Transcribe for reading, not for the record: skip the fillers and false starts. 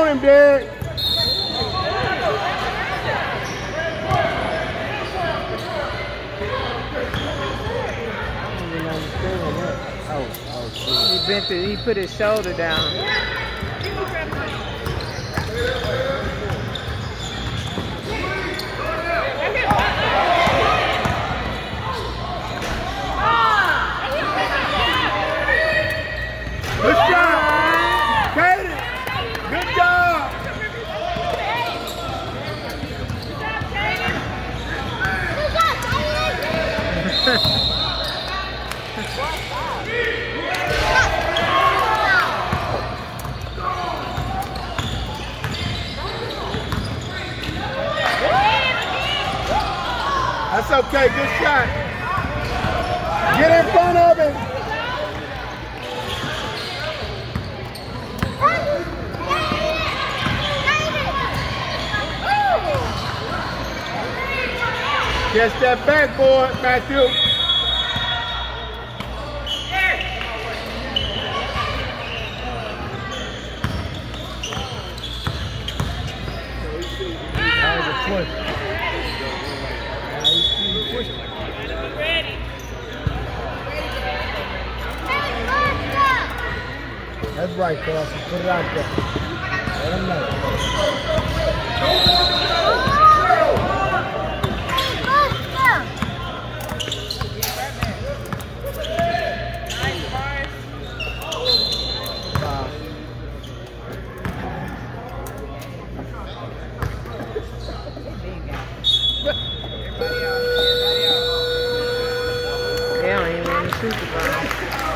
him, Derek. He bent it, he put his shoulder down. Good job, Kaden. Good job. That's okay, good shot. Get in front of him. Catch that backboard, Matthew. That was a push. That's right, Carson. Put it out there. Let him know. They don't even want to shoot the ball.